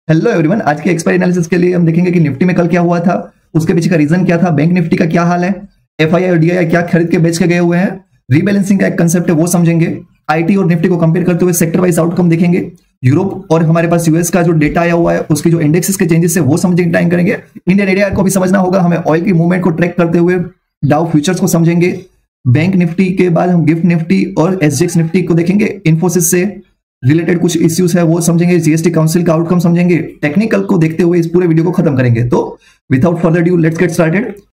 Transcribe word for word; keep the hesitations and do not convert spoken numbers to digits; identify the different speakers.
Speaker 1: Hello everyone, आज के expiry analysis के लिए हम देखेंगे कि निफ्टी में कल क्या हुआ था, उसके पीछे का रीजन क्या था, बैंक निफ्टी का क्या हाल है, एफआईआई और डीआईआई क्या खरीद के बेच के गए हुए हैं, रीबैलेंसिंग का एक कंसेप्ट है वो समझेंगे, आईटी और निफ्टी को कंपेयर करते हुए सेक्टर वाइज आउटकम देखेंगे, यूरोप और हमारे पास यूएस का जो डेटा आया हुआ है उसके जो इंडेक्सेस के चेंजेस है वो समझेंगे, टाइम करेंगे। इंडियन एडीआर को भी समझना होगा हमें, ऑयल की मूवमेंट को ट्रैक करते हुए डाउ फ्यूचर्स को समझेंगे। बैंक निफ्टी के बाद हम गिफ्ट निफ्टी और एसजीएक्स निफ्टी को देखेंगे, इन्फोसिस से रिलेटेड कुछ इश्यूज है वो समझेंगे, जीएसटी काउंसिल का आउटकम समझेंगे, टेक्निकल को देखते हुए इस पूरे वीडियो को खत्म करेंगे। तो without further due let's get started.